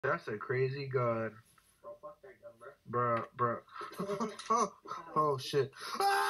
That's a crazy gun. Bro, fuck that gun, bro. Bruh. Oh shit.